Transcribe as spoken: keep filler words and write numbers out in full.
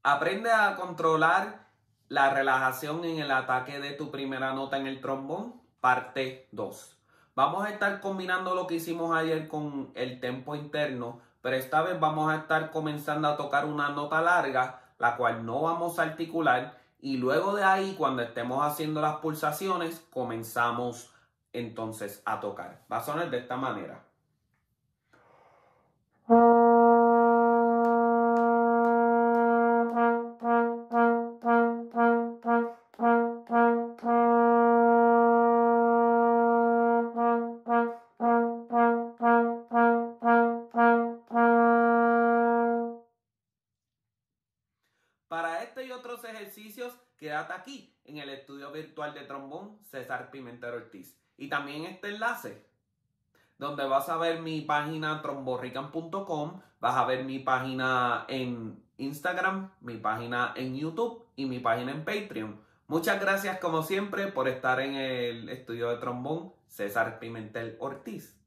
Aprende a controlar la relajación en el ataque de tu primera nota en el trombón, parte dos. Vamos a estar combinando lo que hicimos ayer con el tempo interno, pero esta vez vamos a estar comenzando a tocar una nota larga, la cual no vamos a articular, y luego de ahí, cuando estemos haciendo las pulsaciones, comenzamos entonces a tocar. Va a sonar de esta manera. Para este y otros ejercicios, quédate aquí en el estudio virtual de trombón César Pimentel Ortiz. Y también este enlace, donde vas a ver mi página tromborrican punto com, vas a ver mi página en Instagram, mi página en YouTube y mi página en Patreon. Muchas gracias como siempre por estar en el estudio de trombón César Pimentel Ortiz.